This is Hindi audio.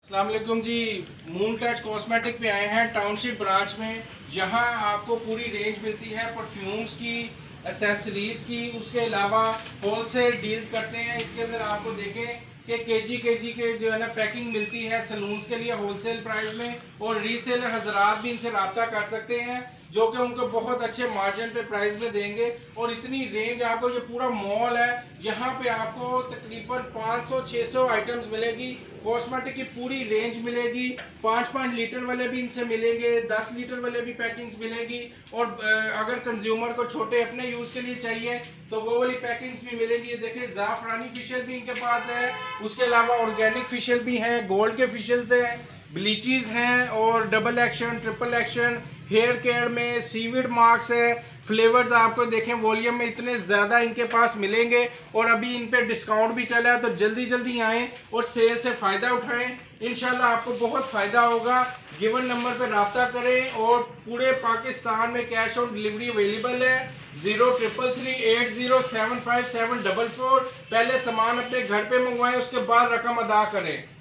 अस्सलाम वालेकुम जी। मून टच कॉस्मेटिक पे आए हैं टाउनशिप ब्रांच में। यहाँ आपको पूरी रेंज मिलती है परफ्यूम्स की, एसेसरीज की। उसके अलावा होलसेल डील्स करते हैं। इसके अंदर आपको देखें कि केजी के जो है ना पैकिंग मिलती है सलून्स के लिए होलसेल प्राइस में, और रीसेलर हजरात भी इनसे रब्ता कर सकते हैं जो कि उनको बहुत अच्छे मार्जिन पे प्राइस में देंगे। और इतनी रेंज आपको, ये पूरा मॉल है, यहाँ पे आपको तकरीबन 500-600 आइटम्स मिलेगी। कॉस्मेटिक की पूरी रेंज मिलेगी। 5-5 लीटर वाले भी इनसे मिलेंगे, 10 लीटर वाले भी पैकिंग्स मिलेगी। और अगर कंज्यूमर को छोटे अपने यूज के लिए चाहिए तो वो वाली पैकिंग्स भी मिलेगी। ये देखिए ज़ाफ़रानी फेशियल भी इनके पास है। उसके अलावा ऑर्गेनिक फेशियल भी है, गोल्ड के फेशियल्स हैं, ब्लीचेस हैं, और double action, triple action, hair care में सीविड मार्क्स है। फ्लेवर्स आपको देखें वॉल्यूम में इतने ज़्यादा इनके पास मिलेंगे, और अभी इन पे डिस्काउंट भी चला है, तो जल्दी जल्दी आएँ और सेल से फ़ायदा उठाएं। इंशाल्लाह आपको बहुत फ़ायदा होगा। गिवन नंबर पर रब्ता करें, और पूरे पाकिस्तान में कैश ऑन डिलीवरी अवेलेबल है। 033380757444। पहले सामान अपने घर पे मंगवाएं, उसके बाद रकम अदा करें।